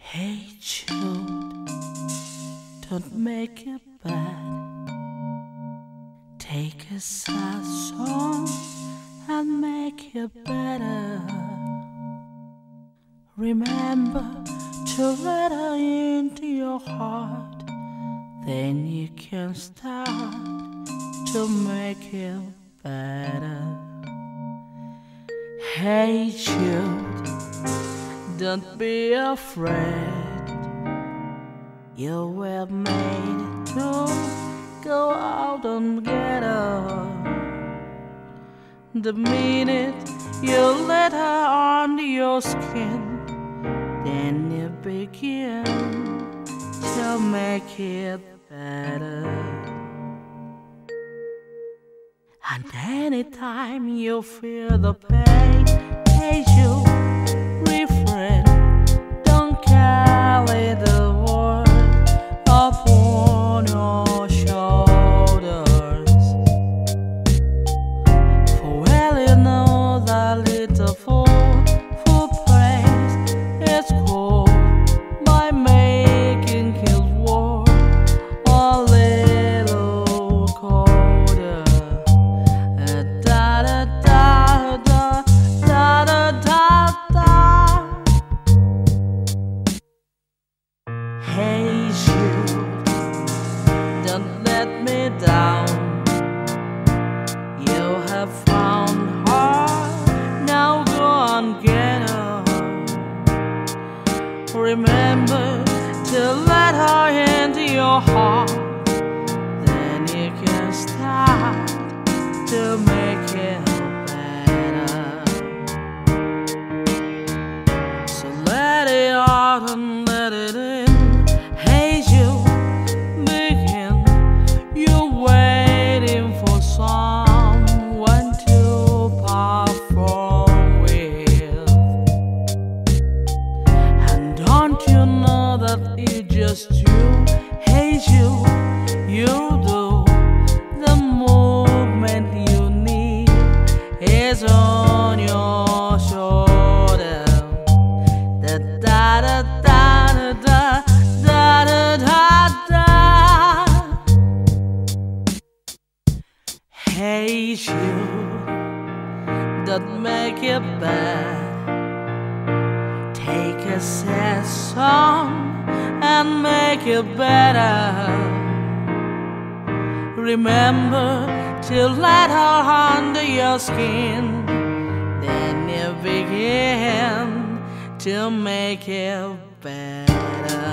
Hey Jude, don't make it bad. Take a sad song and make it better. Remember to let her into your heart, then you can start to make it better. Hey Jude, don't be afraid. You were made to go out and get her. The minute you let her under your skin, then you begin to make it better. And anytime you feel the pain, hey you refrain. Don't carry the world upon your shoulders. For well you know that little fool praise is cool by making his world a little colder. Da da da da da da da da. Hey Jude, don't let me down. You have found her, now go and get her. Remember to let her into your heart, then you can start to make it better. So let it out and let it in. Hey you, begin. You're waiting for someone to perform with. And don't you know that it's just you? Hey you do. The movement you need is on your shoulder. Da da da da da da da da da. Hey Jude, don't make it bad. Take a sad song and make it better. Remember to let her under your skin, then you begin to make it better.